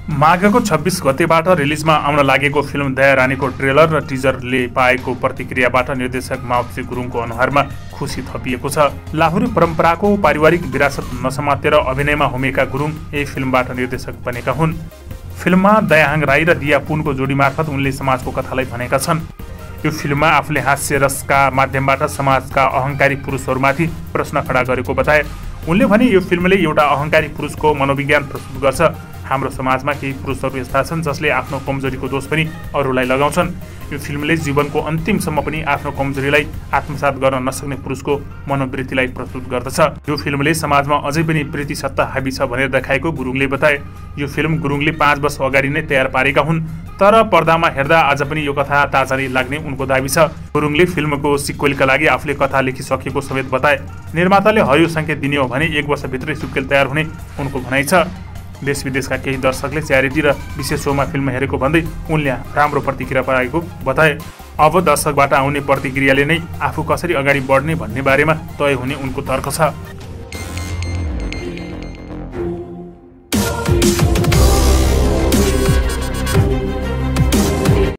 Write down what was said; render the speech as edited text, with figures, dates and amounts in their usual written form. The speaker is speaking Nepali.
माघको 26 गतेबाट रिलिजमा आउन लागेको फिल्म दया रानीको ट्रेलर र टिजरले पाएको प्रतिक्रियाबाट निर्देशक माओत्री गुरुङको अनुहारमा खुसी थपिएको छ। लाहुरे परम्पराको पारिवारिक विरासत नसमातेर अभिनयमा होमेका गुरुङ यही फिल्मबाट निर्देशक बनेका हुन्। फिल्ममा दयाहाङ राई र दिया पुनको जोडी मार्फत उनले समाजको कथालाई भनेका छन्। यो फिल्ममा आफूले हास्य रसका माध्यमबाट समाजका अहङ्कारी पुरुषहरूमाथि प्रश्न खडा गरेको बताए। उनले भने यो फिल्मले एउटा अहङ्कारी पुरुषको मनोविज्ञान प्रस्तुत गर्छ। हाम्रो समाजमा केही पुरुषहरू यस्ता छन् जसले आफ्नो कमजोरीको दोष पनि अरूलाई लगाउँछन्। यो फिल्मले जीवनको अन्तिमसम्म पनि आफ्नो कमजोरीलाई आत्मसात गर्न नसक्ने पुरुषको मनोवृत्तिलाई प्रस्तुत गर्दछ। यो फिल्मले समाजमा अझै पनि प्रीतिसत्ता हाबी छ भनेर देखाएको गुरुङले बताए। यो फिल्म गुरुङले 5 वर्ष अगाडि नै तयार पारेका हुन्, तर पर्दामा हेर्दा आज पनि यो कथा ताजा नै लाग्ने उनको दाबी छ। गुरुङले फिल्मको सिक्वेलका लागि आफूले कथा लेखिसकेको समेत बताए। निर्माताले हरियो सङ्केत दिने हो भने 1 वर्षभित्रै सिक्वेल तयार हुने उनको भनाइ छ। देश विदेशका केही दर्शकले च्यारिटी र विशेष सोमा फिल्म हेरेको भन्दै उनले राम्रो प्रतिक्रिया पाएको बताए। अब दर्शकबाट आउने प्रतिक्रियाले नै आफू कसरी अगाडि बढ्ने भन्ने बारेमा तय हुने उनको तर्क छ।